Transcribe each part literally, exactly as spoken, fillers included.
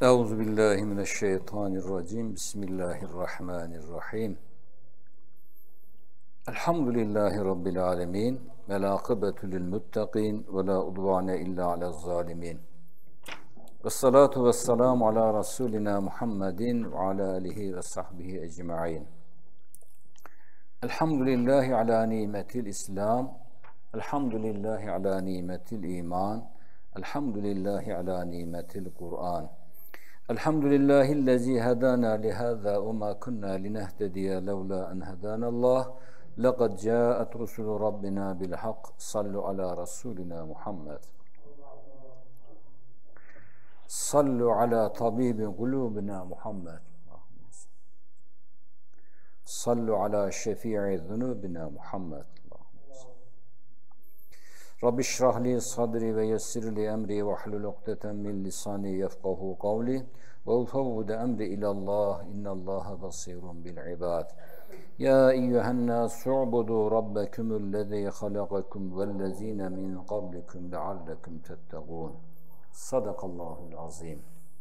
Euzubillahimineşşeytanirracim. Bismillahirrahmanirrahim. Elhamdülillahi Rabbil alemin. Vel akıbetu lil muttaqin. Ve la udvane illa alel zalimin. Vessalatu vesselamu ala Resulina Muhammedin ve ala alihi ve sahbihi ecma'in. Elhamdülillahi ala nimetil İslam. Elhamdülillahi ala nimetil iman. Elhamdülillahi ala nimetil Kur'an. Elhamdülillahillezî hedâna lihâzâ ve mâ kunnâ linehtediye levlâ en hedânallâh. Lekad câet rusulü Rabbina bilhak. Sallu ala Resulina Muhammed. Sallu ala tabibi kulûbina Muhammed. Sallu ala şefî'i zunûbina Muhammed. Rabbi şrah li sadri ve yessir li emri ve hlul ukdeten min lisani yefkahu kavli ve ufevvude emri ilallah innallaha basirun bil ibad. Ya eyyühennâs u'budu rabbekumullezî halakakum vellezîne min qablikum leallekum tettegûn. Sadakallahul azim.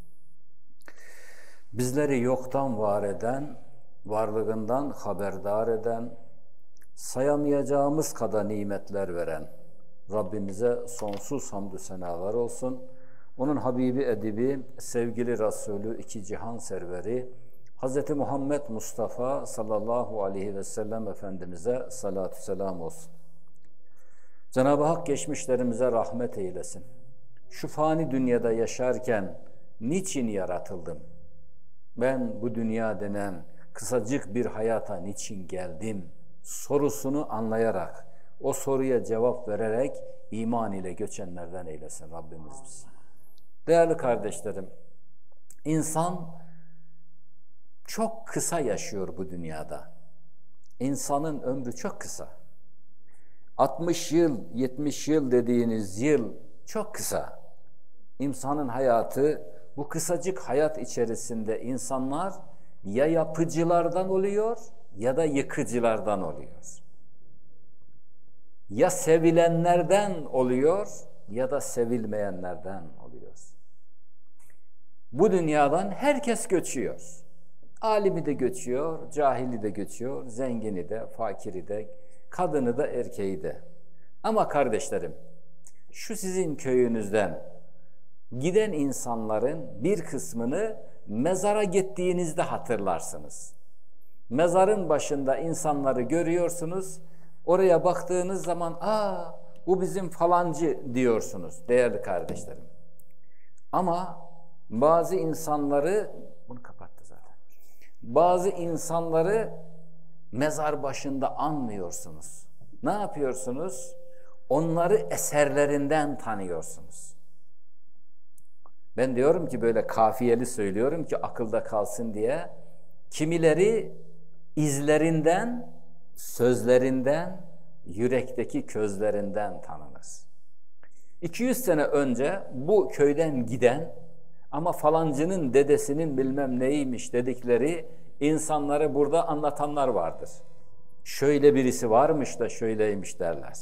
Bizleri yoktan var eden, varlığından haberdar eden, sayamayacağımız kadar nimetler veren Rabbimize sonsuz hamdü senalar olsun. Onun Habibi Edibi, sevgili Resulü, iki cihan serveri, Hz. Muhammed Mustafa sallallahu aleyhi ve sellem Efendimiz'e salatü selam olsun. Cenab-ı Hak geçmişlerimize rahmet eylesin. Şu fani dünyada yaşarken niçin yaratıldım? Ben bu dünya denen kısacık bir hayata niçin geldim? Sorusunu anlayarak, o soruya cevap vererek iman ile göçenlerden eylesin Rabbimiz bizi. Değerli kardeşlerim, insan çok kısa yaşıyor bu dünyada. İnsanın ömrü çok kısa. altmış yıl, yetmiş yıl dediğiniz yıl çok kısa. İnsanın hayatı, bu kısacık hayat içerisinde insanlar ya yapıcılardan oluyor ya da yıkıcılardan oluyor. Ya sevilenlerden oluyor ya da sevilmeyenlerden oluyor. Bu dünyadan herkes göçüyor. Alimi de göçüyor, cahili de göçüyor, zengini de, fakiri de, kadını da, erkeği de. Ama kardeşlerim, şu sizin köyünüzden giden insanların bir kısmını mezara gittiğinizde hatırlarsınız. Mezarın başında insanları görüyorsunuz. Oraya baktığınız zaman, aa bu bizim falancı diyorsunuz değerli kardeşlerim. Ama bazı insanları, bunu kapattı zaten. Bazı insanları mezar başında anmıyorsunuz. Ne yapıyorsunuz? Onları eserlerinden tanıyorsunuz. Ben diyorum ki böyle kafiyeli söylüyorum ki akılda kalsın diye. Kimileri izlerinden, sözlerinden, yürekteki közlerinden tanınır. iki yüz sene önce bu köyden giden ama falancının dedesinin bilmem neymiş dedikleri insanları burada anlatanlar vardır. Şöyle birisi varmış da şöyleymiş derler.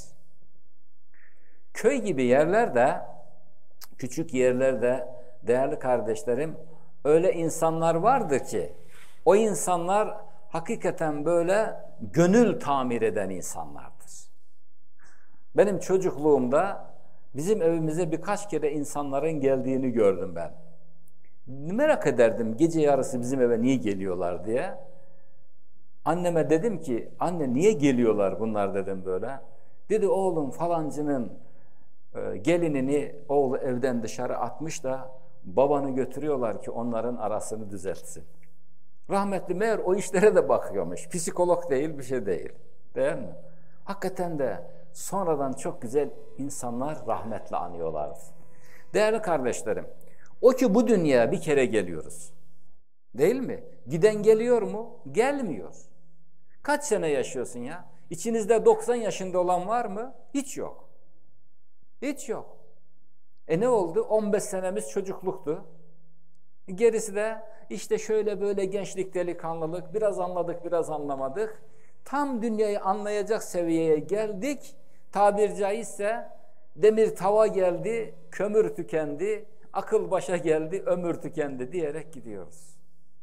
Köy gibi yerlerde, küçük yerlerde değerli kardeşlerim, öyle insanlar vardır ki o insanlar hakikaten böyle gönül tamir eden insanlardır. Benim çocukluğumda bizim evimize birkaç kere insanların geldiğini gördüm ben. Merak ederdim gece yarısı bizim eve niye geliyorlar diye. Anneme dedim ki, anne niye geliyorlar bunlar dedim böyle. Dedi oğlum falancının e, gelinini oğlu evden dışarı atmış da babanı götürüyorlar ki onların arasını düzeltsin. Rahmetli meğer o işlere de bakıyormuş. Psikolog değil, bir şey değil. Değil mi? Hakikaten de sonradan çok güzel insanlar rahmetle anıyorlar. Değerli kardeşlerim, o ki bu dünyaya bir kere geliyoruz. Değil mi? Giden geliyor mu? Gelmiyor. Kaç sene yaşıyorsun ya? İçinizde doksan yaşında olan var mı? Hiç yok. Hiç yok. E ne oldu? on beş senemiz çocukluktu. Gerisi de işte şöyle böyle gençlik, delikanlılık, biraz anladık, biraz anlamadık. Tam dünyayı anlayacak seviyeye geldik. Tabir caizse demir tava geldi, kömür tükendi, akıl başa geldi, ömür tükendi diyerek gidiyoruz.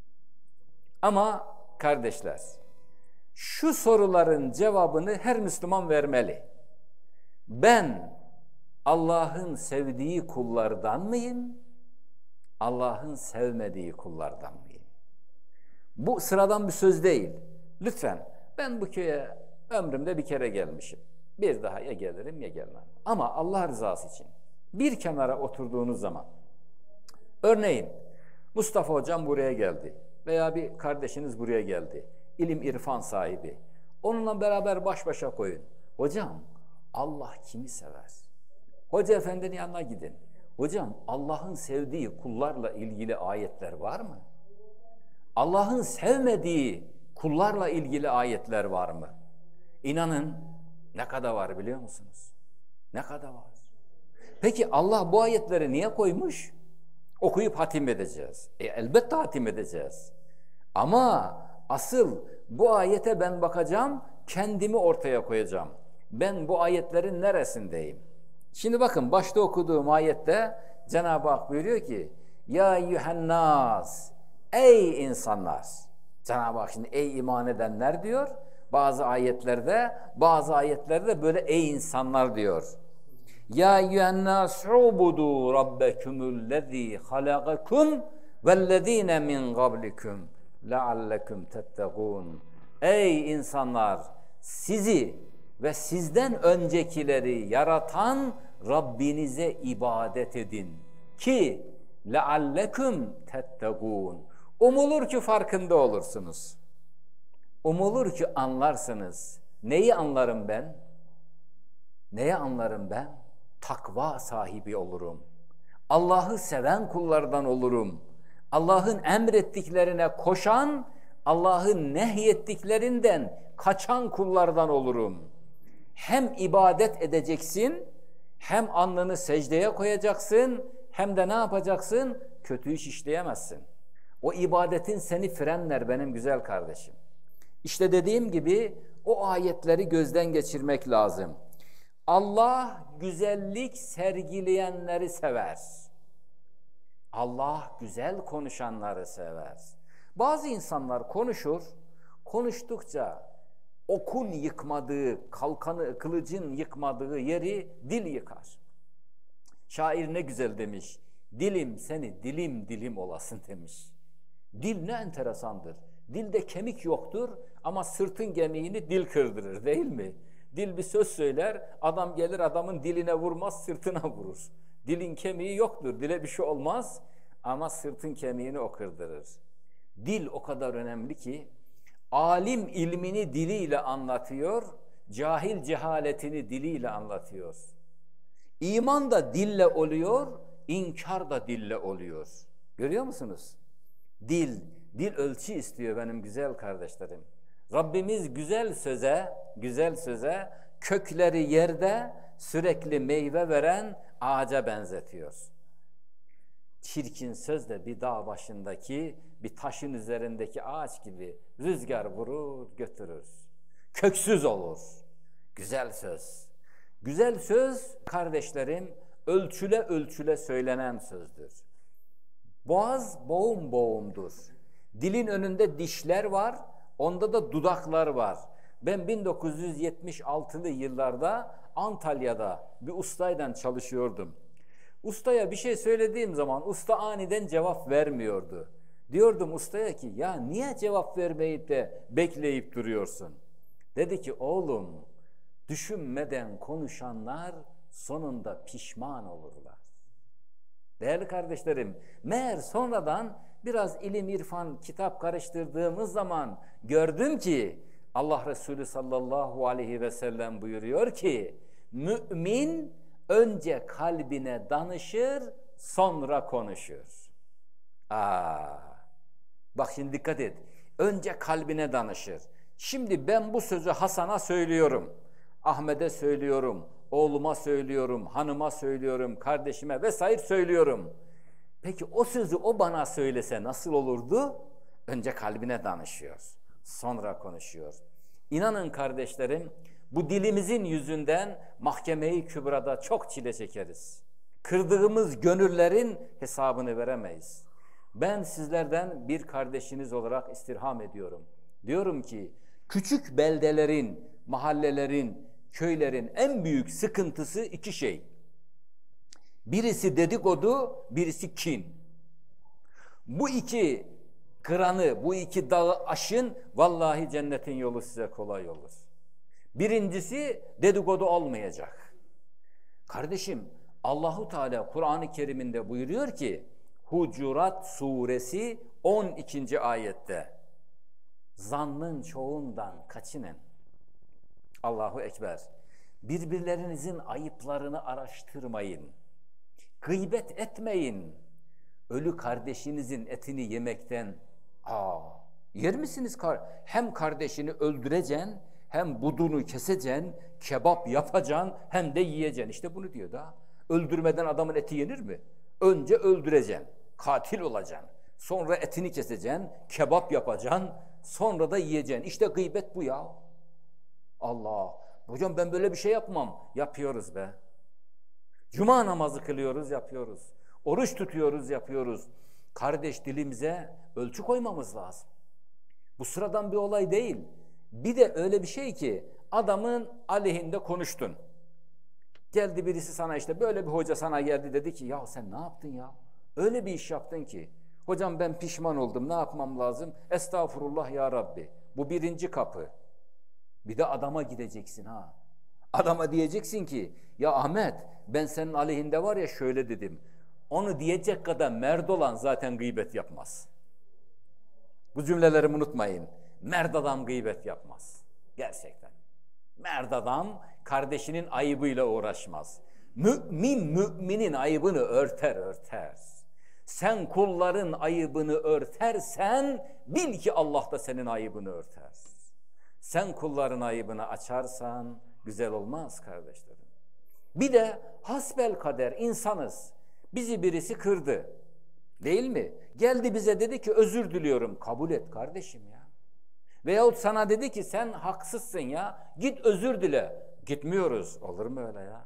Ama kardeşler, şu soruların cevabını her Müslüman vermeli. Ben Allah'ın sevdiği kullardan mıyım? Allah'ın sevmediği kullardan mıyım? Bu sıradan bir söz değil. Lütfen, ben bu köye ömrümde bir kere gelmişim. Bir daha ya gelirim ya gelmem. Ama Allah rızası için bir kenara oturduğunuz zaman, örneğin Mustafa hocam buraya geldi veya bir kardeşiniz buraya geldi. İlim irfan sahibi. Onunla beraber baş başa koyun. Hocam, Allah kimi sever? Hoca efendinin yanına gidin. Hocam, Allah'ın sevdiği kullarla ilgili ayetler var mı? Allah'ın sevmediği kullarla ilgili ayetler var mı? İnanın ne kadar var biliyor musunuz? Ne kadar var? Peki Allah bu ayetleri niye koymuş? Okuyup hatim edeceğiz. E, elbette hatim edeceğiz. Ama asıl bu ayete ben bakacağım, kendimi ortaya koyacağım. Ben bu ayetlerin neresindeyim? Şimdi bakın, başta okuduğum ayette Cenab-ı Hak buyuruyor ki Ya eyyühennas, ey insanlar. Cenab-ı Hak şimdi ey iman edenler diyor. Bazı ayetlerde, bazı ayetlerde böyle ey insanlar diyor. Ya eyyühennas ubudu rabbekumullezî halagakum vellezîne min qablikum leallekum tettegûn. Ey insanlar, sizi ve sizden öncekileri yaratan Rabbinize ibadet edin ki leallekum tettegûn. Umulur ki farkında olursunuz. Umulur ki anlarsınız. Neyi anlarım ben? Neyi anlarım ben? Takva sahibi olurum. Allah'ı seven kullardan olurum. Allah'ın emrettiklerine koşan, Allah'ın nehyettiklerinden kaçan kullardan olurum. Hem ibadet edeceksin, hem alnını secdeye koyacaksın, hem de ne yapacaksın? Kötü iş işleyemezsin. O ibadetin seni frenler benim güzel kardeşim. İşte dediğim gibi o ayetleri gözden geçirmek lazım. Allah güzellik sergileyenleri sever. Allah güzel konuşanları sever. Bazı insanlar konuşur, konuştukça okun yıkmadığı, kalkanı, kılıcın yıkmadığı yeri dil yıkar. Şair ne güzel demiş, dilim seni dilim dilim olasın demiş. Dil ne enteresandır. Dilde kemik yoktur ama sırtın gemiğini dil kırdırır değil mi? Dil bir söz söyler, adam gelir adamın diline vurmaz, sırtına vurur. Dilin kemiği yoktur, dile bir şey olmaz ama sırtın kemiğini o kırdırır. Dil o kadar önemli ki, alim ilmini diliyle anlatıyor, cahil cehaletini diliyle anlatıyor. İman da dille oluyor, inkar da dille oluyor. Görüyor musunuz? Dil, dil ölçü istiyor benim güzel kardeşlerim. Rabbimiz güzel söze, güzel söze kökleri yerde sürekli meyve veren ağaca benzetiyor. Çirkin söz de bir dağ başındaki, bir taşın üzerindeki ağaç gibi rüzgar vurur götürür. Köksüz olur. Güzel söz. Güzel söz kardeşlerim ölçüle ölçüle söylenen sözdür. Boğaz boğum boğumdur. Dilin önünde dişler var, onda da dudaklar var. Ben bin dokuz yüz yetmiş altılı yıllarda Antalya'da bir ustayla çalışıyordum. Ustaya bir şey söylediğim zaman usta aniden cevap vermiyordu. Diyordum ustaya ki ya niye cevap vermeyip de bekleyip duruyorsun? Dedi ki oğlum düşünmeden konuşanlar sonunda pişman olurlar. Değerli kardeşlerim, meğer sonradan biraz ilim irfan kitap karıştırdığımız zaman gördüm ki Allah Resulü sallallahu aleyhi ve sellem buyuruyor ki mümin önce kalbine danışır sonra konuşur. Aa, bak şimdi dikkat et. Önce kalbine danışır. Şimdi ben bu sözü Hasan'a söylüyorum. Ahmet'e söylüyorum. Oğluma söylüyorum. Hanıma söylüyorum. Kardeşime vesaire söylüyorum. Peki o sözü o bana söylese nasıl olurdu? Önce kalbine danışıyor. Sonra konuşuyor. İnanın kardeşlerim bu dilimizin yüzünden mahkeme-i kübrada çok çile çekeriz. Kırdığımız gönüllerin hesabını veremeyiz. Ben sizlerden bir kardeşiniz olarak istirham ediyorum. Diyorum ki küçük beldelerin, mahallelerin, köylerin en büyük sıkıntısı iki şey. Birisi dedikodu, birisi kin. Bu iki kıranı, bu iki dağı aşın, vallahi cennetin yolu size kolay olur. Birincisi dedikodu olmayacak. Kardeşim, Allahu Teala Kur'an-ı Kerim'inde buyuruyor ki Hucurat suresi on ikinci ayette zannın çoğundan kaçının. Allahu Ekber. Birbirlerinizin ayıplarını araştırmayın. Gıybet etmeyin. Ölü kardeşinizin etini yemekten aa, yer misiniz? Hem kardeşini öldüreceksin, hem budunu keseceksin, kebap yapacaksın, hem de yiyeceksin. İşte bunu diyor da. Öldürmeden adamın eti yenir mi? Önce öldüreceksin, katil olacaksın. Sonra etini keseceksin, kebap yapacaksın, sonra da yiyeceksin. İşte gıybet bu ya. Allah! Hocam ben böyle bir şey yapmam. Yapıyoruz be. Cuma namazı kılıyoruz, yapıyoruz. Oruç tutuyoruz, yapıyoruz. Kardeş, dilimize ölçü koymamız lazım. Bu sıradan bir olay değil. Bir de öyle bir şey ki adamın aleyhinde konuştun. Geldi birisi sana, işte böyle bir hoca sana geldi, dedi ki ya sen ne yaptın ya? Öyle bir iş yaptın ki. Hocam ben pişman oldum, ne yapmam lazım? Estağfurullah ya Rabbi. Bu birinci kapı. Bir de adama gideceksin ha. Adama diyeceksin ki ya Ahmet, ben senin aleyhinde var ya şöyle dedim. Onu diyecek kadar merd olan zaten gıybet yapmaz. Bu cümlelerimi unutmayın. Merd adam gıybet yapmaz. Gerçekten. Merd adam kardeşinin ayıbıyla uğraşmaz. Mümin müminin ayıbını örter örter. Sen kulların ayıbını örtersen bil ki Allah da senin ayıbını örter. Sen kulların ayıbını açarsan güzel olmaz kardeşlerim. Bir de hasbelkader insanız. Bizi birisi kırdı. Değil mi? Geldi bize dedi ki özür diliyorum. Kabul et kardeşim ya. Veyahut sana dedi ki sen haksızsın ya. Git özür dile. Gitmiyoruz. Olur mu öyle ya?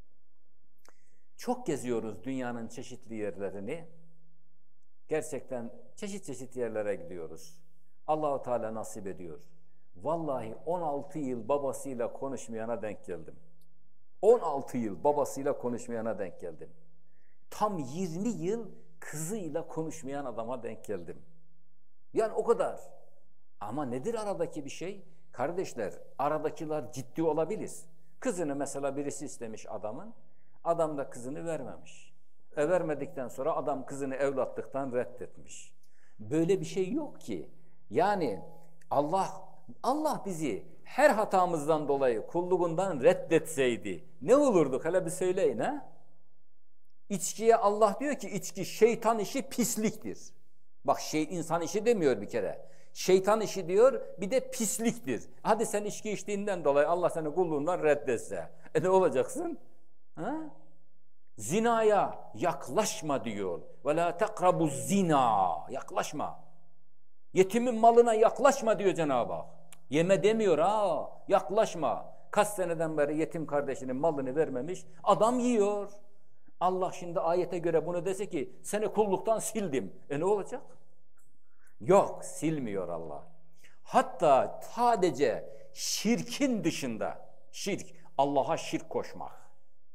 Çok geziyoruz dünyanın çeşitli yerlerini. Gerçekten çeşit çeşit yerlere gidiyoruz. Allah-u Teala nasip ediyor. Vallahi on altı yıl babasıyla konuşmayana denk geldim. on altı yıl babasıyla konuşmayana denk geldim. Tam yirmi yıl kızıyla konuşmayan adama denk geldim. Yani o kadar. Ama nedir aradaki bir şey? Kardeşler, aradakiler ciddi olabilir. Kızını mesela birisi istemiş adamın. Adam da kızını vermemiş. E vermedikten sonra adam kızını evlatlıktan reddetmiş. Böyle bir şey yok ki. Yani Allah Allah bizi her hatamızdan dolayı kulluğundan reddetseydi ne olurduk? Hele bir söyleyin ha? İçkiye Allah diyor ki içki şeytan işi, pisliktir. Bak şey insan işi demiyor bir kere. Şeytan işi diyor, bir de pisliktir. Hadi sen içki içtiğinden dolayı Allah seni kulluğundan reddetse. E ne olacaksın? Ha? Zinaya yaklaşma diyor. Ve la tekrabu zina. Yaklaşma. Yetimin malına yaklaşma diyor Cenab-ı Hak. Yeme demiyor ha. Yaklaşma. Kaç seneden beri yetim kardeşinin malını vermemiş. Adam yiyor. Allah şimdi ayete göre bunu dese ki seni kulluktan sildim. E ne olacak? Yok, silmiyor Allah. Hatta sadece şirkin dışında, şirk, Allah'a şirk koşmak.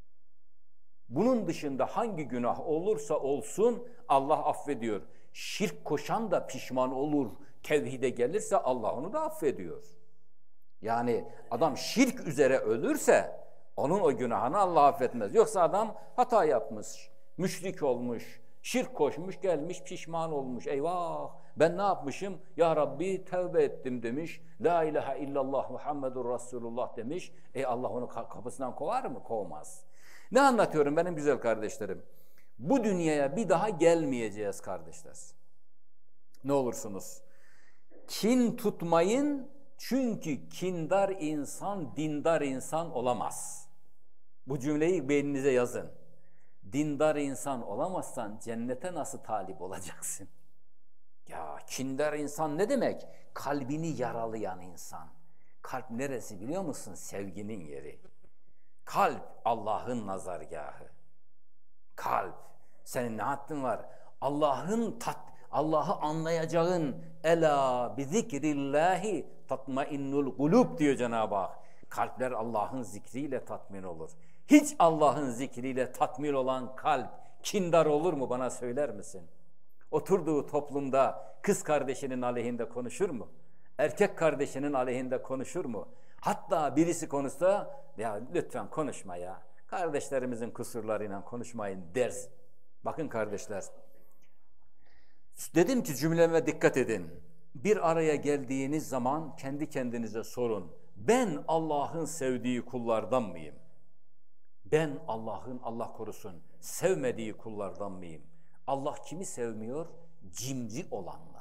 Bunun dışında hangi günah olursa olsun Allah affediyor. Şirk koşan da pişman olur. Tevhide gelirse Allah onu da affediyor. Yani adam şirk üzere ölürse onun o günahını Allah affetmez. Yoksa adam hata yapmış, müşrik olmuş, şirk koşmuş, gelmiş pişman olmuş. Eyvah, ben ne yapmışım? Ya Rabbi tevbe ettim demiş. La ilahe illallah Muhammedur Resulullah demiş. E Allah onu kapısından kovar mı? Kovmaz. Ne anlatıyorum benim güzel kardeşlerim? Bu dünyaya bir daha gelmeyeceğiz kardeşler. Ne olursunuz? Kin tutmayın, çünkü kindar insan dindar insan olamaz. Bu cümleyi beyninize yazın. Dindar insan olamazsan cennete nasıl talip olacaksın? Ya kindar insan ne demek? Kalbini yaralayan insan. Kalp neresi biliyor musun? Sevginin yeri. Kalp Allah'ın nazargahı. Kalp. Senin ne haddin var? Allah'ın tat, Allah'ı anlayacağın ela bi zikrillahi tatmainnul kulub diyor Cenab-ı Hak. Kalpler Allah'ın zikriyle tatmin olur. Hiç Allah'ın zikriyle tatmin olan kalp kindar olur mu, bana söyler misin? Oturduğu toplumda kız kardeşinin aleyhinde konuşur mu? Erkek kardeşinin aleyhinde konuşur mu? Hatta birisi konuşsa, ya lütfen konuşma ya, kardeşlerimizin kusurlarıyla konuşmayın ders. Bakın kardeşler, dedim ki cümleme dikkat edin. Bir araya geldiğiniz zaman kendi kendinize sorun. Ben Allah'ın sevdiği kullardan mıyım? Ben Allah'ın, Allah korusun, sevmediği kullardan mıyım? Allah kimi sevmiyor? Cimri olanları.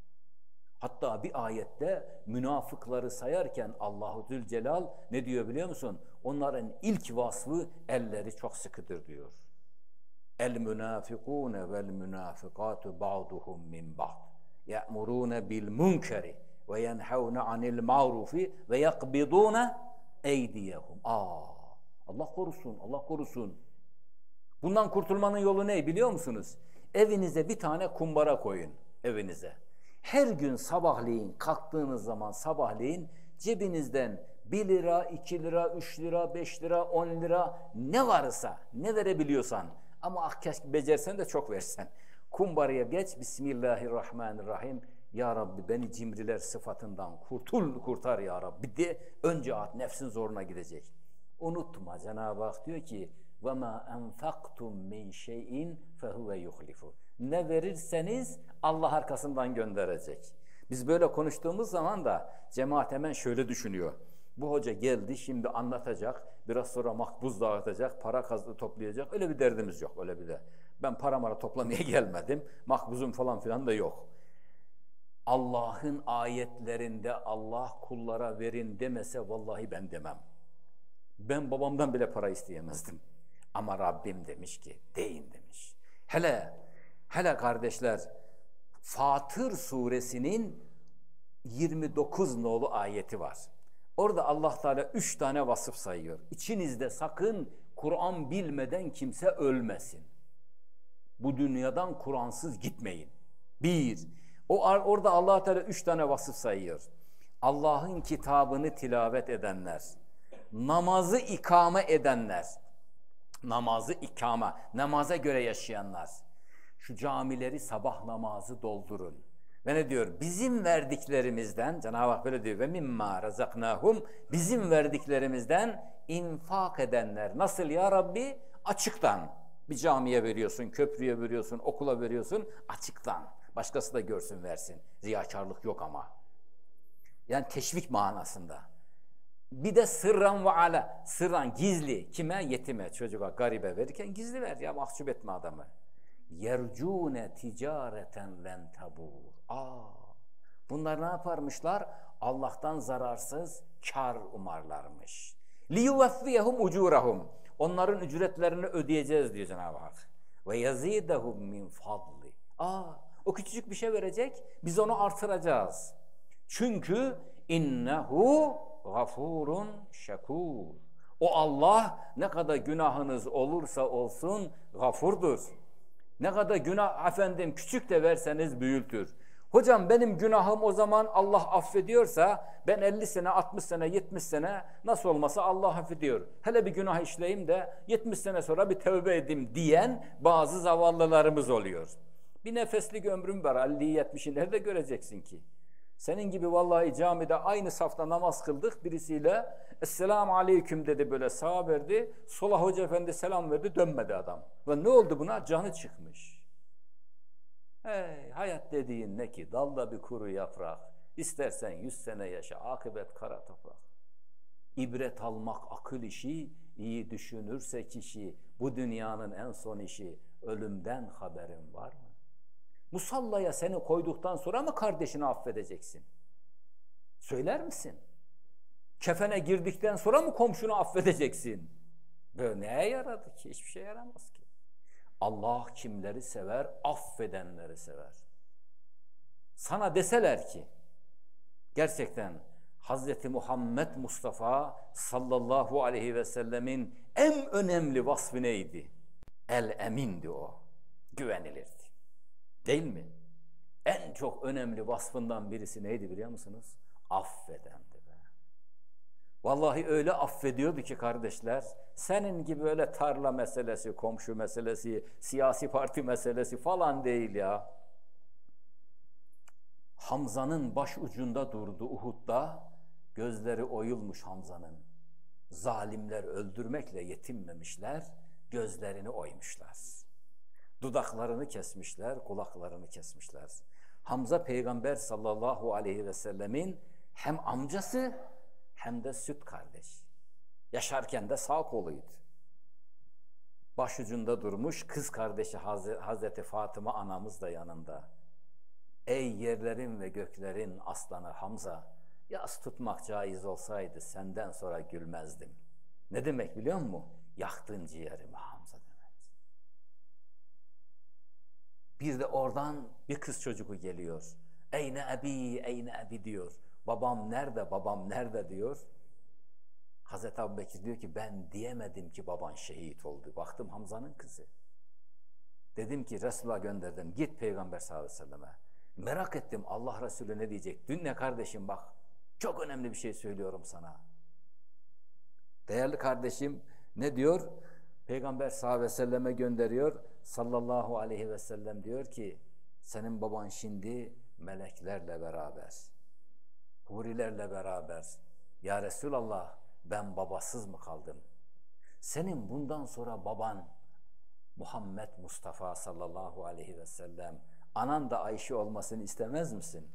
Hatta bir ayette münafıkları sayarken Allahu Zülcelal ne diyor biliyor musun? Onların ilk vasfı elleri çok sıkıdır diyor. El münafikune vel münafikatu ba'duhum min ba'd. Ya'murune bil munkeri ve yenhavne anil ma'rufi ve yakbidune eydiyehum. Aa, Allah korusun, Allah korusun. Bundan kurtulmanın yolu ne biliyor musunuz? Evinize bir tane kumbara koyun, evinize. Her gün sabahleyin kalktığınız zaman sabahleyin cebinizden bir lira, iki lira, üç lira, beş lira, on lira ne varsa, ne verebiliyorsan, ama ah keşke becersen de çok versen. Kumbaraya geç, Bismillahirrahmanirrahim. Ya Rabbi beni cimriler sıfatından kurtul, kurtar ya Rabbi de önce at, nefsin zoruna gidecek. Unutma, Cenab-ı Hak diyor ki وَمَا أَنْفَقْتُمْ مِنْ شَيْءٍ فَهُوَ يُخْلِفُ. Ne verirseniz Allah arkasından gönderecek. Biz böyle konuştuğumuz zaman da cemaat hemen şöyle düşünüyor. Bu hoca geldi, şimdi anlatacak, biraz sonra makbuz dağıtacak, para kazı toplayacak. Öyle bir derdimiz yok, öyle bir de. Ben para mara toplamaya gelmedim, makbuzum falan filan da yok. Allah'ın ayetlerinde Allah kullara verin demese vallahi ben demem. Ben babamdan bile para isteyemezdim. Ama Rabbim demiş ki deyin demiş. Hele, hele kardeşler, Fatır suresinin yirmi dokuz nolu ayeti var. Orada Allah Teala üç tane vasıf sayıyor. İçinizde sakın Kur'an bilmeden kimse ölmesin. Bu dünyadan Kur'ansız gitmeyin. Bir, o orada Allah Teala üç tane vasıf sayıyor. Allah'ın kitabını tilavet edenler, namazı ikame edenler, namazı ikame, namaza göre yaşayanlar. Şu camileri sabah namazı doldurun. Ve ne diyor? Bizim verdiklerimizden, Cenab-ı Hak böyle diyor, ve mimma razaknahum, bizim verdiklerimizden infak edenler. Nasıl ya Rabbi? Açıktan. Bir camiye veriyorsun, köprüye veriyorsun, okula veriyorsun, açıktan. Başkası da görsün versin. Riyakarlık yok ama. Yani teşvik manasında. Bir de sırran ve ala, sırran gizli, kime? Yetime, çocuğa, garibe verirken gizli ver ya, mahcup etme adamı. Yercune ticareten len tabur. Aa, bunlar ne yaparmışlar? Allah'tan zararsız kar umarlarmış. Liyuveffiyehum ucurahum. Onların ücretlerini ödeyeceğiz diyor Cenab-ı Hak. Ve yazidehum min fadli. Aa, o küçücük bir şey verecek, biz onu artıracağız. Çünkü innehu gafurun şekur. O Allah ne kadar günahınız olursa olsun gafurdur. Ne kadar günah efendim küçük de verseniz büyüktür. Hocam benim günahım o zaman Allah affediyorsa ben elli sene, altmış sene, yetmiş sene nasıl olmasa Allah affediyor. Hele bir günah işleyeyim de yetmiş sene sonra bir tövbe edeyim diyen bazı zavallılarımız oluyor. Bir nefeslik ömrüm var, elli yetmişi nerede göreceksin ki? Senin gibi vallahi camide aynı safta namaz kıldık birisiyle. Esselamu aleyküm dedi, böyle sağa verdi. Sola hoca efendi selam verdi, dönmedi adam. Ve ne oldu buna? Canı çıkmış. Hey, hayat dediğin ne ki? Dalda bir kuru yaprak. İstersen yüz sene yaşa, akıbet kara toprak. İbret almak akıl işi, iyi düşünürse kişi, bu dünyanın en son işi, ölümden haberin var mı? Musallaya seni koyduktan sonra mı kardeşini affedeceksin? Söyler misin? Kefene girdikten sonra mı komşunu affedeceksin? Böyle neye yaradı ki? Hiçbir şey yaramaz ki. Allah kimleri sever? Affedenleri sever. Sana deseler ki gerçekten Hazreti Muhammed Mustafa sallallahu aleyhi ve sellemin en önemli vasfı neydi? El emindi o. Güvenilirdi. Değil mi? En çok önemli vasfından birisi neydi biliyor musunuz? Affedendi be. Vallahi öyle affediyordu ki kardeşler, senin gibi öyle tarla meselesi, komşu meselesi, siyasi parti meselesi falan değil ya. Hamza'nın baş ucunda durdu Uhud'da, gözleri oyulmuş Hamza'nın. Zalimler öldürmekle yetinmemişler, gözlerini oymuşlar. Dudaklarını kesmişler, kulaklarını kesmişler. Hamza Peygamber sallallahu aleyhi ve sellemin hem amcası hem de süt kardeş. Yaşarken de sağ koluydu. Başucunda durmuş, kız kardeşi Hazreti Fatıma anamız da yanında. Ey yerlerin ve göklerin aslanı Hamza, yas tutmak caiz olsaydı senden sonra gülmezdim. Ne demek biliyor musun? Yaktın ciğerimi Hamza demek. Bir de oradan bir kız çocuğu geliyor. Eyne ebi, eyne ebi diyor. Babam nerede, babam nerede diyor. Hazreti Ebubekir diyor ki ben diyemedim ki baban şehit oldu. Baktım Hamza'nın kızı. Dedim ki Resulullah'a gönderdim. Git Peygamber sallallahu aleyhi ve selleme. Merak ettim Allah Resulü ne diyecek. Dün ne kardeşim bak. Çok önemli bir şey söylüyorum sana. Değerli kardeşim ne diyor? Peygamber sallallahu aleyhi ve selleme gönderiyor. Sallallahu aleyhi ve sellem diyor ki senin baban şimdi meleklerle beraber, hurilerle beraber. Ya Resulallah ben babasız mı kaldım? Senin bundan sonra baban Muhammed Mustafa sallallahu aleyhi ve sellem, anan da Ayşe olmasını istemez misin?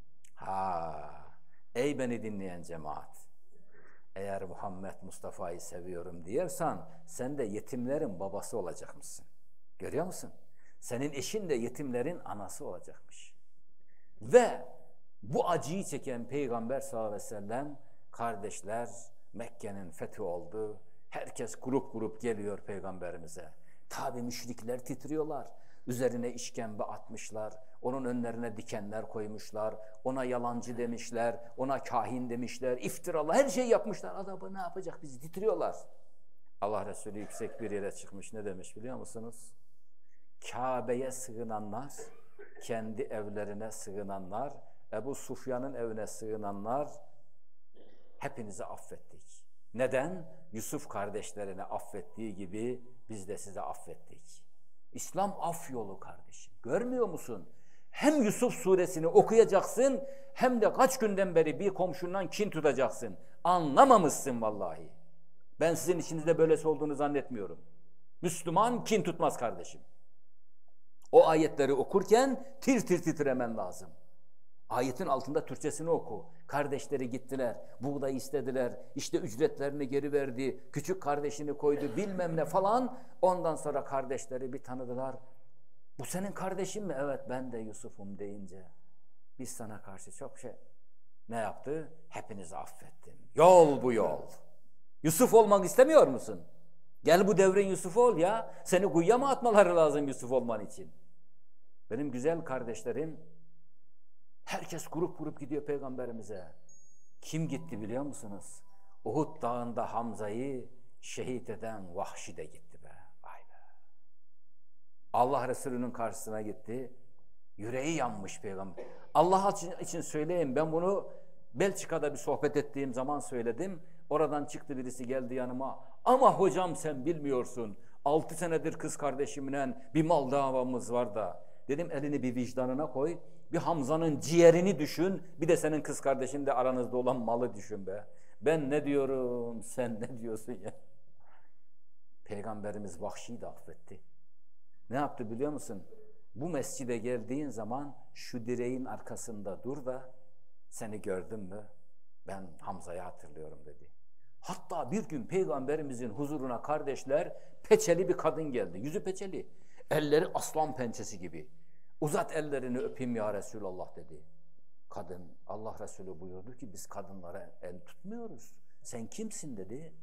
Ha, ey beni dinleyen cemaat. Eğer Muhammed Mustafa'yı seviyorum diyorsan sen de yetimlerin babası olacakmışsın. Görüyor musun? Senin eşin de yetimlerin anası olacakmış. Ve bu acıyı çeken Peygamber sallallahu aleyhi ve sellem kardeşler Mekke'nin fethi oldu. Herkes grup grup geliyor Peygamberimize. Tabi müşrikler titriyorlar. Üzerine işkembe atmışlar. Onun önlerine dikenler koymuşlar. Ona yalancı demişler. Ona kahin demişler. İftiralar her şey yapmışlar. Adamı ne yapacak bizi titriyorlar. Allah Resulü yüksek bir yere çıkmış. Ne demiş biliyor musunuz? Kabe'ye sığınanlar, kendi evlerine sığınanlar, Ebu Sufyan'ın evine sığınanlar hepinizi affettik. Neden? Yusuf kardeşlerini affettiği gibi biz de sizi affettik. İslam af yolu kardeşim. Görmüyor musun? Hem Yusuf suresini okuyacaksın hem de kaç günden beri bir komşundan kin tutacaksın. Anlamamışsın vallahi. Ben sizin içinizde böylesi olduğunu zannetmiyorum. Müslüman kin tutmaz kardeşim. O ayetleri okurken tir tir titremen lazım. Ayetin altında Türkçesini oku. Kardeşleri gittiler, buğday istediler, işte ücretlerini geri verdi, küçük kardeşini koydu bilmem ne falan. Ondan sonra kardeşleri bir tanıdılar. Bu senin kardeşin mi? Evet ben de Yusuf'um deyince. Biz sana karşı çok şey. Ne yaptı? Hepinizi affettim. Yol bu yol. Yusuf olmak istemiyor musun? Gel bu devrin Yusuf ol ya. Seni kuyuya mı atmaları lazım Yusuf olman için? Benim güzel kardeşlerim, herkes grup grup gidiyor Peygamberimize. Kim gitti biliyor musunuz? Uhud dağında Hamza'yı şehit eden Vahşi de gitti be. Vay be. Allah Resulü'nün karşısına gitti. Yüreği yanmış Peygamber. Allah için söyleyeyim, ben bunu Belçika'da bir sohbet ettiğim zaman söyledim. Oradan çıktı birisi geldi yanıma. Ama hocam sen bilmiyorsun. Altı senedir kız kardeşimle bir mal davamız var da. Dedim elini bir vicdanına koy. Bir Hamza'nın ciğerini düşün. Bir de senin kız kardeşin de aranızda olan malı düşün be. Ben ne diyorum, sen ne diyorsun ya? Peygamberimiz Vahşi'yi de affetti. Ne yaptı biliyor musun? Bu mescide geldiğin zaman şu direğin arkasında dur da seni gördüm mü? Ben Hamza'yı hatırlıyorum dedi. Hatta bir gün Peygamberimizin huzuruna kardeşler peçeli bir kadın geldi. Yüzü peçeli. Elleri aslan pençesi gibi. Uzat ellerini öpeyim ya Resulallah dedi. Kadın, Allah Resulü buyurdu ki biz kadınlara el tutmuyoruz. Sen kimsin dedi.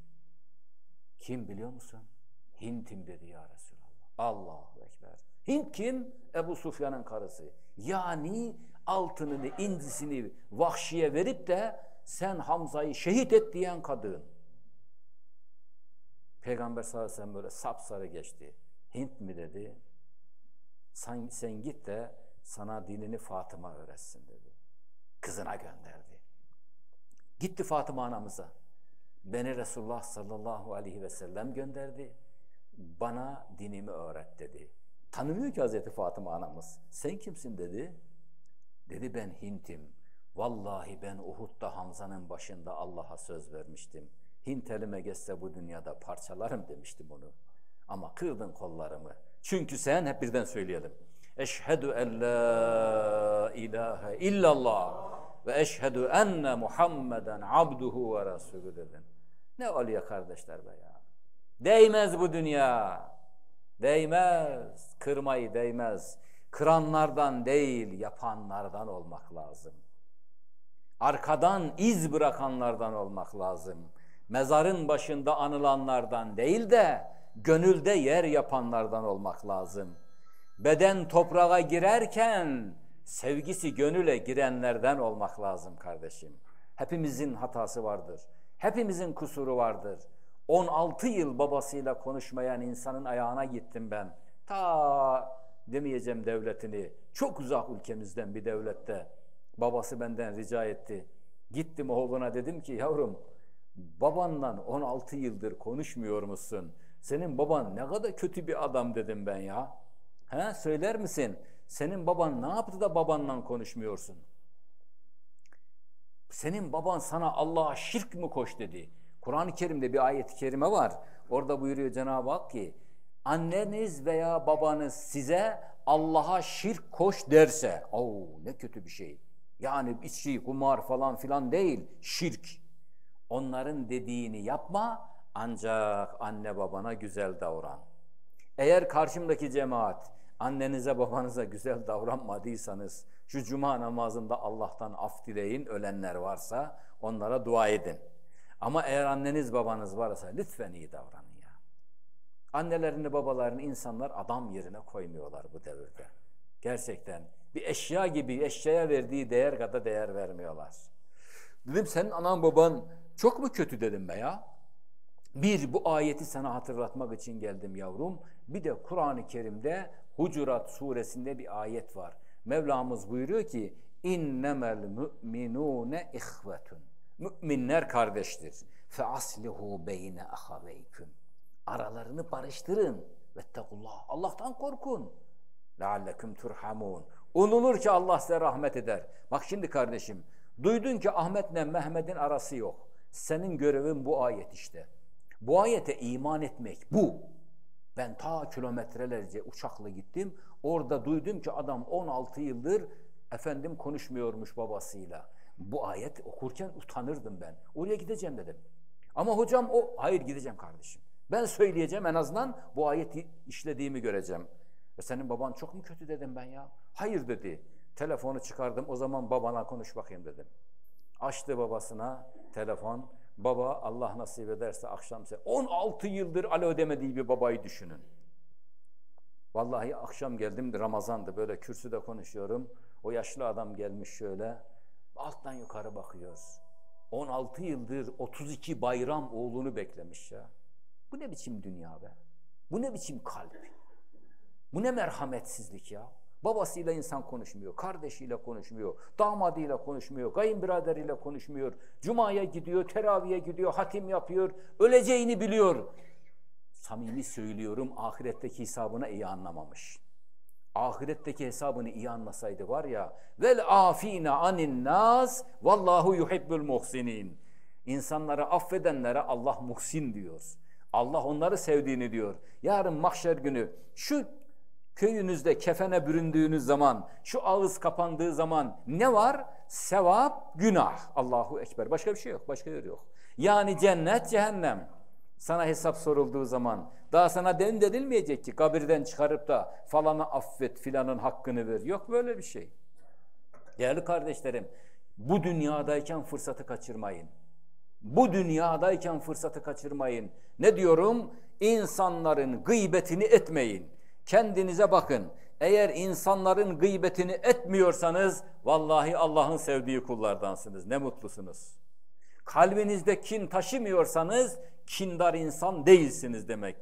Kim biliyor musun? Hint'im dedi ya Resulallah. Allahu Ekber. Hint kim? Ebu Sufyan'ın karısı. Yani altınını, incisini Vahşi'ye verip de sen Hamza'yı şehit et diyen kadın. Peygamber sallallahu aleyhi ve sellem böyle sapsarı geçti. Hint mi dedi? Sen, sen git de sana dinini Fatıma öğretsin dedi. Kızına gönderdi. Gitti Fatıma anamıza. Beni Resulullah sallallahu aleyhi ve sellem gönderdi. Bana dinimi öğret dedi. Tanımıyor ki Hazreti Fatıma anamız. Sen kimsin dedi. Dedi ben Hint'im. Vallahi ben Uhud'da Hamza'nın başında Allah'a söz vermiştim. Hint elime geçse bu dünyada parçalarım demiştim onu. Ama kırdın kollarımı. Çünkü sen, hep birden söyleyelim. Eşhedü en la ilahe illallah ve eşhedü enne Muhammeden abduhu ve rasulü dedin. Ne oluyor kardeşler be ya? Değmez bu dünya. Değmez. Kırmayı değmez. Kıranlardan değil, yapanlardan olmak lazım. Arkadan iz bırakanlardan olmak lazım. Mezarın başında anılanlardan değil de gönülde yer yapanlardan olmak lazım. Beden toprağa girerken sevgisi gönüle girenlerden olmak lazım kardeşim. Hepimizin hatası vardır. Hepimizin kusuru vardır. on altı yıl babasıyla konuşmayan insanın ayağına gittim ben. Ta demeyeceğim devletini, çok uzak ülkemizden bir devlette. Babası benden rica etti. Gittim oğluna dedim ki yavrum, babanla on altı yıldır konuşmuyor musun? Senin baban ne kadar kötü bir adam dedim ben ya. He, söyler misin? Senin baban ne yaptı da babanla konuşmuyorsun? Senin baban sana Allah'a şirk mi koş dedi. Kur'an-ı Kerim'de bir ayet-i kerime var. Orada buyuruyor Cenab-ı Hak ki anneniz veya babanız size Allah'a şirk koş derse, oo ne kötü bir şey. Yani içki, kumar falan filan değil, şirk. Onların dediğini yapma, ancak anne babana güzel davran. Eğer karşımdaki cemaat annenize babanıza güzel davranmadıysanız şu cuma namazında Allah'tan af dileyin, ölenler varsa onlara dua edin. Ama eğer anneniz babanız varsa lütfen iyi davranın ya. Annelerini babalarını insanlar adam yerine koymuyorlar bu devirde. Gerçekten bir eşya gibi eşyaya verdiği değer kadar değer vermiyorlar. Dedim senin anan baban çok mu kötü dedim be ya. Bir, bu ayeti sana hatırlatmak için geldim yavrum. Bir de Kur'an-ı Kerim'de Hucurat suresinde bir ayet var. Mevlamız buyuruyor ki innemel mü'minune ihvetun. Müminler kardeştir. Fe aslihu beyne ahaveyküm. Aralarını barıştırın. Vettekullah. Allah'tan korkun. Lealleküm turhamun. Umulur ki Allah size rahmet eder. Bak şimdi kardeşim, duydun ki Ahmet'le Mehmet'in arası yok. Senin görevin bu ayet işte. Bu ayete iman etmek bu. Ben ta kilometrelerce uçakla gittim. Orada duydum ki adam on altı yıldır efendim konuşmuyormuş babasıyla. Bu ayet okurken utanırdım ben. Oraya gideceğim dedim. Ama hocam o, hayır gideceğim kardeşim. Ben söyleyeceğim, en azından bu ayeti işlediğimi göreceğim. E senin baban çok mu kötü dedim ben ya. Hayır dedi. Telefonu çıkardım, o zaman babana konuş bakayım dedim. Açtı babasına telefon. Baba Allah nasip ederse akşam size on altı yıldır alo demediği bir babayı düşünün. Vallahi akşam geldim, Ramazan'dı, böyle kürsüde konuşuyorum. O yaşlı adam gelmiş şöyle. Alttan yukarı bakıyoruz. on altı yıldır otuz iki bayram oğlunu beklemiş ya. Bu ne biçim dünya be? Bu ne biçim kalp? Bu ne merhametsizlik ya? Babasıyla insan konuşmuyor, kardeşiyle konuşmuyor, damadıyla konuşmuyor, kayınbiraderiyle konuşmuyor. Cuma'ya gidiyor, teraviye gidiyor, hatim yapıyor, öleceğini biliyor. Samimi söylüyorum, ahiretteki hesabını iyi anlamamış. Ahiretteki hesabını iyi anlasaydı var ya, vel afina anin nas vallahu yuhibbul muhsinin. İnsanları affedenlere Allah muhsin diyor. Allah onları sevdiğini diyor. Yarın mahşer günü şu köyünüzde kefene büründüğünüz zaman, şu ağız kapandığı zaman ne var? Sevap, günah. Allahu Ekber. Başka bir şey yok. Başka yer yok. Yani cennet, cehennem. Sana hesap sorulduğu zaman daha sana den denilmeyecek ki kabirden çıkarıp da falanı affet, filanın hakkını ver. Yok böyle bir şey. Değerli kardeşlerim, bu dünyadayken fırsatı kaçırmayın. Bu dünyadayken fırsatı kaçırmayın. Ne diyorum? İnsanların gıybetini etmeyin. Kendinize bakın. Eğer insanların gıybetini etmiyorsanız vallahi Allah'ın sevdiği kullardansınız. Ne mutlusunuz. Kalbinizde kin taşımıyorsanız kindar insan değilsiniz demek ki.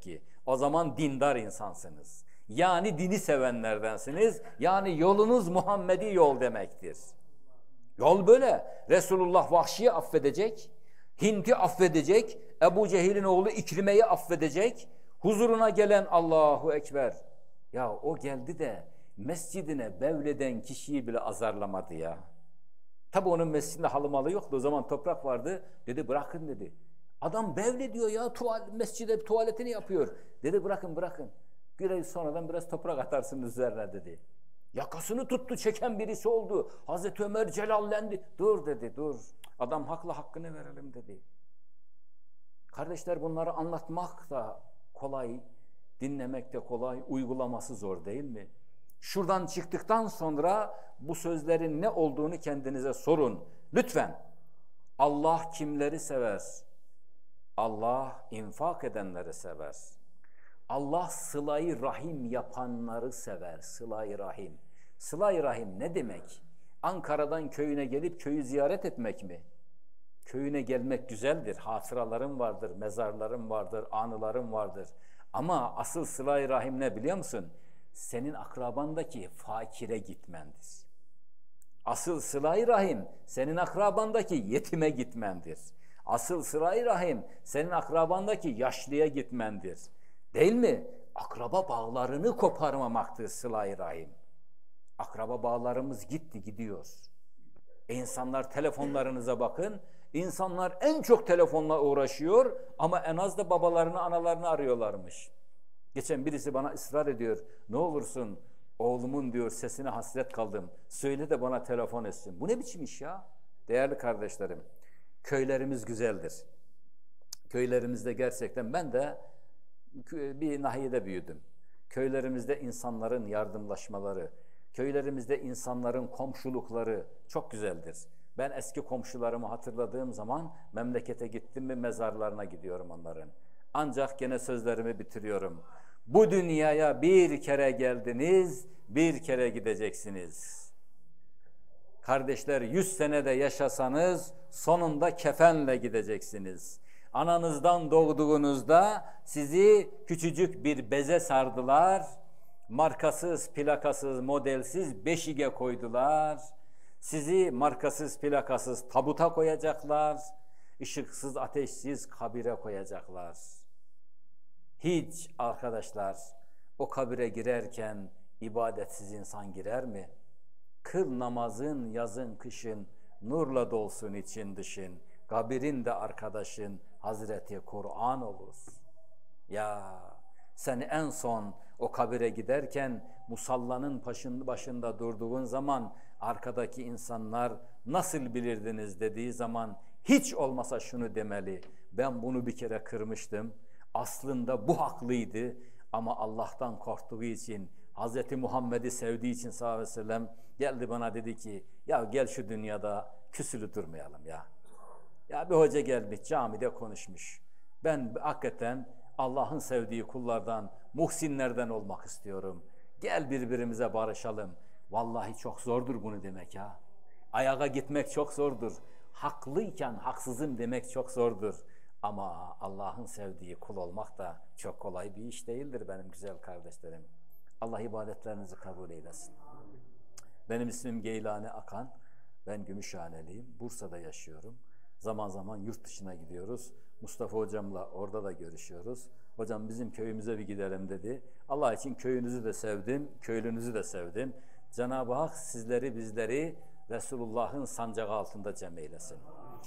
O zaman dindar insansınız. Yani dini sevenlerdensiniz. Yani yolunuz Muhammedi yol demektir. Yol böyle. Resulullah Vahşi'yi affedecek. Hint'i affedecek. Ebu Cehil'in oğlu İkrime'yi affedecek. Huzuruna gelen Allahu Ekber. Ya o geldi de mescidine bevleden kişiyi bile azarlamadı ya. Tabi onun mescidinde halı malı yoktu. O zaman toprak vardı. Dedi bırakın dedi. Adam bevle diyor ya, tuval, mescide tuvaletini yapıyor. Dedi bırakın bırakın. Bir sonradan biraz toprak atarsınız üzerine dedi. Yakasını tuttu, çeken birisi oldu. Hazreti Ömer celallendi. Dur dedi, dur. Adam haklı, hakkını verelim dedi. Kardeşler, bunları anlatmak da kolay, dinlemek de kolay, uygulaması zor değil mi? Şuradan çıktıktan sonra bu sözlerin ne olduğunu kendinize sorun. Lütfen. Allah kimleri sever? Allah infak edenleri sever. Allah sıla-i rahim yapanları sever. Sıla-i rahim. Sıla-i rahim ne demek? Ankara'dan köyüne gelip köyü ziyaret etmek mi? Köyüne gelmek güzeldir. Hatıralarım vardır, mezarlarım vardır, anılarım vardır. Ama asıl sıla-i rahim ne biliyor musun? Senin akrabandaki fakire gitmendir. Asıl sıla-i rahim senin akrabandaki yetime gitmendir. Asıl sıla-i rahim senin akrabandaki yaşlıya gitmendir. Değil mi? Akraba bağlarını koparmamaktır sıla-i rahim. Akraba bağlarımız gitti, gidiyor. İnsanlar, telefonlarınıza bakın. İnsanlar en çok telefonla uğraşıyor ama en az da babalarını, analarını arıyorlarmış. Geçen birisi bana ısrar ediyor. Ne olursun oğlumun diyor sesine hasret kaldım. Söyle de bana telefon etsin. Bu ne biçim iş ya? Değerli kardeşlerim, köylerimiz güzeldir. Köylerimizde gerçekten, ben de bir nahiyede büyüdüm. Köylerimizde insanların yardımlaşmaları, köylerimizde insanların komşulukları çok güzeldir. Ben eski komşularımı hatırladığım zaman memlekete gittim mi mezarlarına gidiyorum onların. Ancak gene sözlerimi bitiriyorum. Bu dünyaya bir kere geldiniz, bir kere gideceksiniz. Kardeşler, yüz senede yaşasanız sonunda kefenle gideceksiniz. Ananızdan doğduğunuzda sizi küçücük bir beze sardılar. Markasız, plakasız, modelsiz beşige koydular. Sizi markasız, plakasız tabuta koyacaklar. Işıksız, ateşsiz kabire koyacaklar. Hiç arkadaşlar o kabire girerken ibadetsiz insan girer mi? Kıl namazın yazın kışın, nurla dolsun için dışın. Kabirin de arkadaşın Hazreti Kur'an olur. Ya sen en son o kabire giderken musallanın başında durduğun zaman arkadaki insanlar nasıl bilirdiniz dediği zaman hiç olmasa şunu demeli: ben bunu bir kere kırmıştım. Aslında bu haklıydı ama Allah'tan korktuğu için, Hz. Muhammed'i sevdiği için sallallahu aleyhi ve sellem geldi bana dedi ki ya gel şu dünyada küsülü durmayalım ya. Ya bir hoca gelmiş camide konuşmuş. Ben hakikaten Allah'ın sevdiği kullardan, muhsinlerden olmak istiyorum. Gel birbirimize barışalım. Vallahi çok zordur bunu demek ya. Ayağa gitmek çok zordur. Haklıyken haksızım demek çok zordur. Ama Allah'ın sevdiği kul olmak da çok kolay bir iş değildir benim güzel kardeşlerim. Allah ibadetlerinizi kabul eylesin. Benim ismim Geylani Akan. Ben Gümüşhaneliyim. Bursa'da yaşıyorum. Zaman zaman yurt dışına gidiyoruz. Mustafa hocamla orada da görüşüyoruz. Hocam bizim köyümüze bir gidelim dedi. Allah için köyünüzü de sevdim, köylünüzü de sevdim. Cenab-ı Hak sizleri bizleri Resulullah'ın sancağı altında cem eylesin.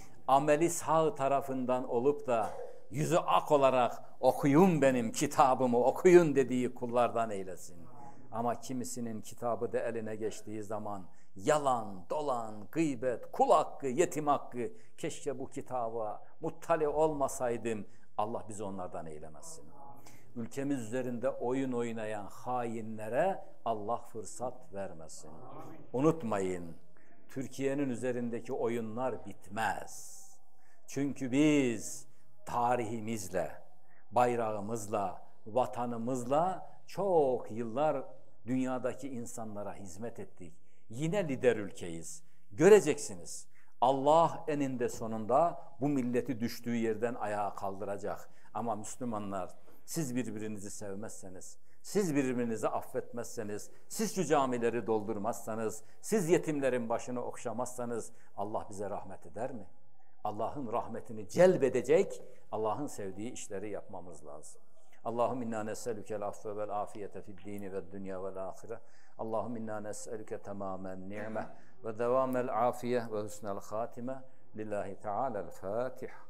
Ameli sağ tarafından olup da yüzü ak olarak okuyun benim kitabımı okuyun dediği kullardan eylesin. Ama kimisinin kitabı da eline geçtiği zaman yalan, dolan, gıybet, kul hakkı, yetim hakkı, keşke bu kitaba muttali olmasaydım, Allah bizi onlardan eylemesin. Ülkemiz üzerinde oyun oynayan hainlere Allah fırsat vermesin. Unutmayın, Türkiye'nin üzerindeki oyunlar bitmez. Çünkü biz tarihimizle, bayrağımızla, vatanımızla çok yıllar dünyadaki insanlara hizmet ettik. Yine lider ülkeyiz. Göreceksiniz. Allah eninde sonunda bu milleti düştüğü yerden ayağa kaldıracak. Ama Müslümanlar siz birbirinizi sevmezseniz, siz birbirinizi affetmezseniz, siz şu camileri doldurmazsanız, siz yetimlerin başını okşamazsanız Allah bize rahmet eder mi? Allah'ın rahmetini celbedecek, Allah'ın sevdiği işleri yapmamız lazım. Allahümme inna nes'elükel affe vel afiyete fid dini ve dünya vel ahire. Allahümme inna nes'elüke tamamen ni'me ve devamel afiye ve husnel hatime. Lillahi Teala'l Fatiha.